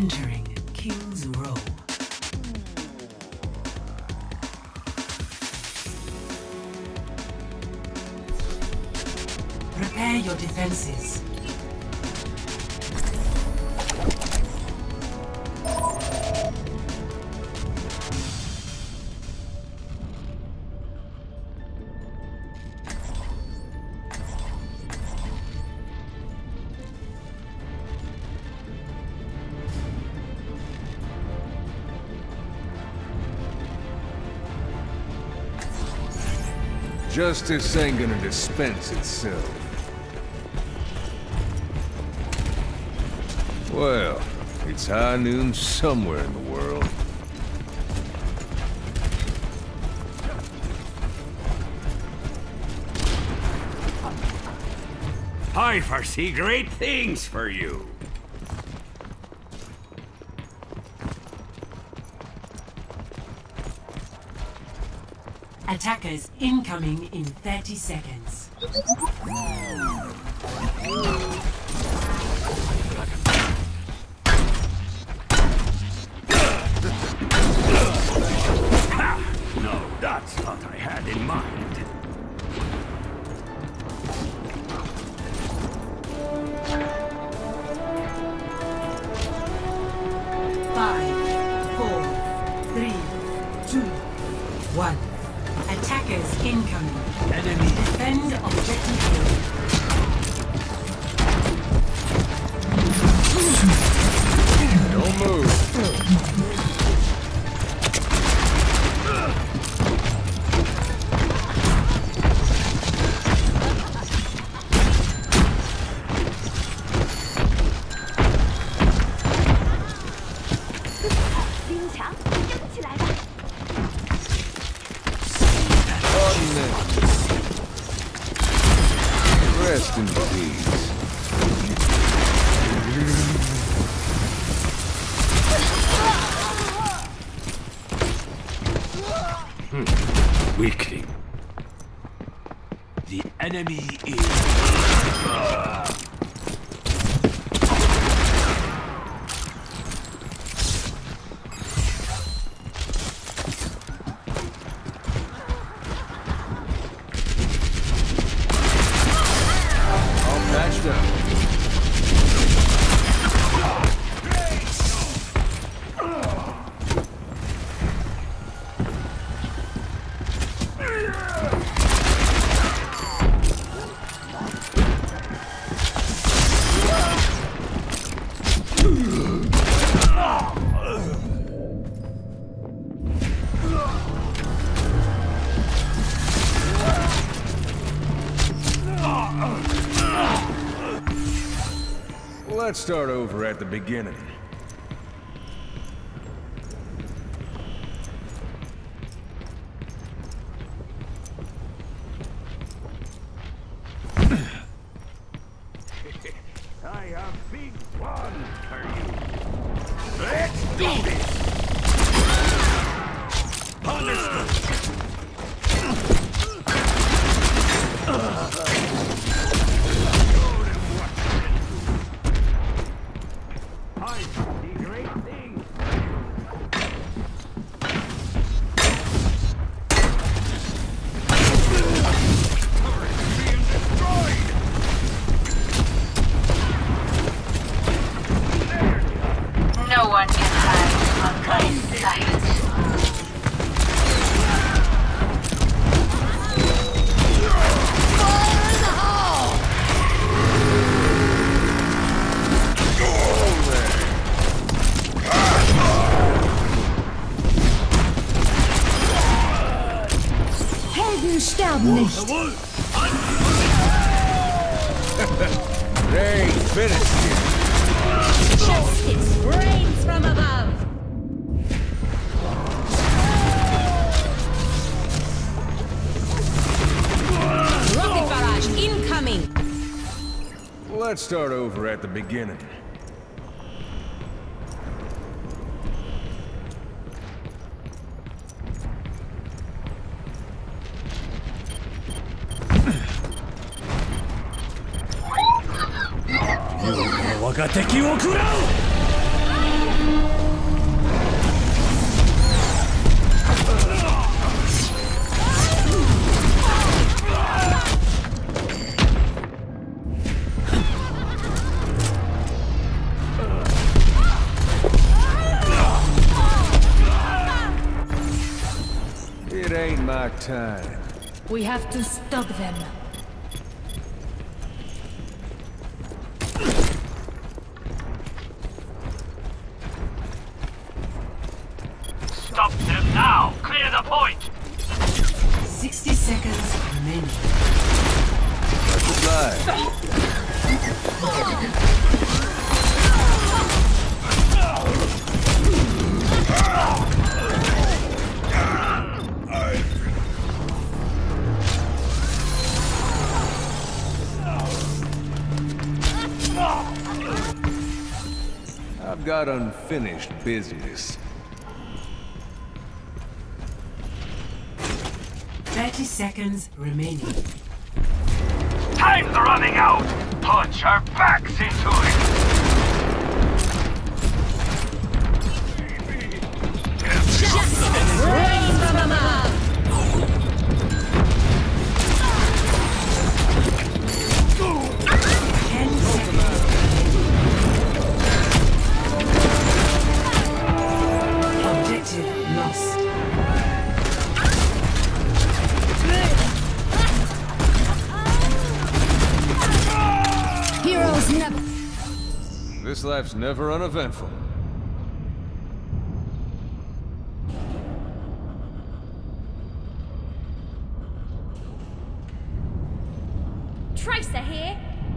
Entering King's Row. Prepare your defenses. Justice ain't gonna dispense itself. Well, it's high noon somewhere in the world. I foresee great things for you. Attackers incoming in 30 seconds. No, that's what I had in mind. Five, four, three, two, one. Attackers incoming. Enemy. Defend objective Don't move. Rest in peace. Weakling. The enemy is... All matched up. Let's start over at the beginning. I have big plans for you. Let's do this! Understood! I see great things. Turret being destroyed! No one can hide from my sight. Helden sterben nicht. They ain't finished yet. Justice reigns from above. Rocket barrage incoming. Let's start over at the beginning. wasting my time. We have to stop them. Stop them now! Clear the point! 60 seconds remaining. Goodbye. I've got unfinished business. 30 seconds remaining. Time's running out! Punch our backs into it! Rain from above. 10 seconds. Objective lost. Heroes never. This life's never uneventful. Tracer here.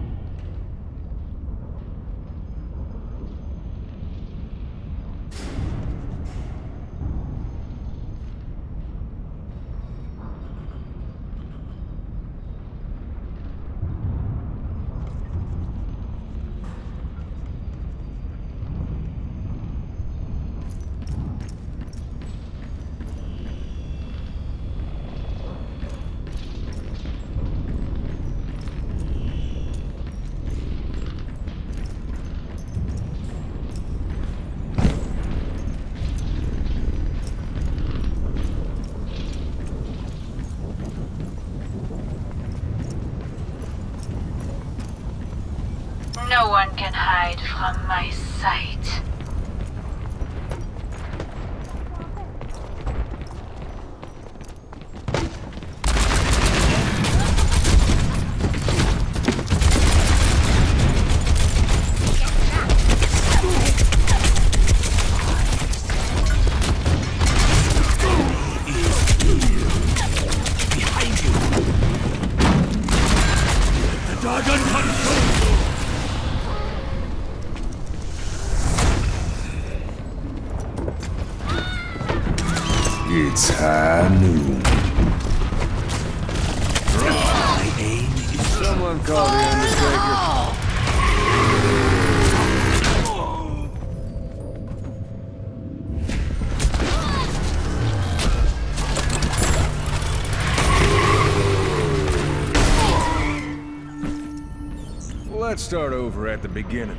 No one can hide from my sight. It's high noon. Someone call the Undertaker. Let's start over at the beginning.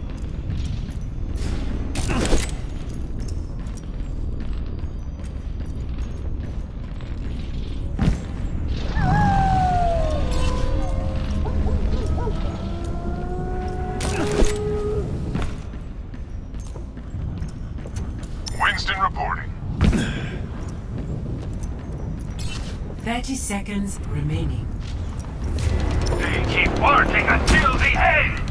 Winston reporting. 30 seconds remaining. They keep working until the end!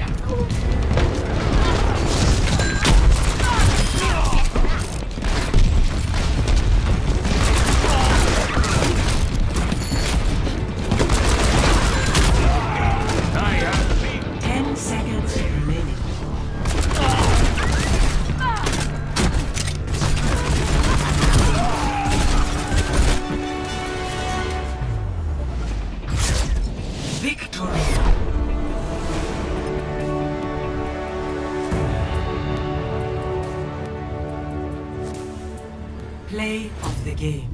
I have been 10 seconds remaining. Victory! Play of the game.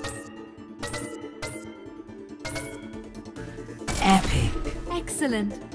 Epic. Excellent.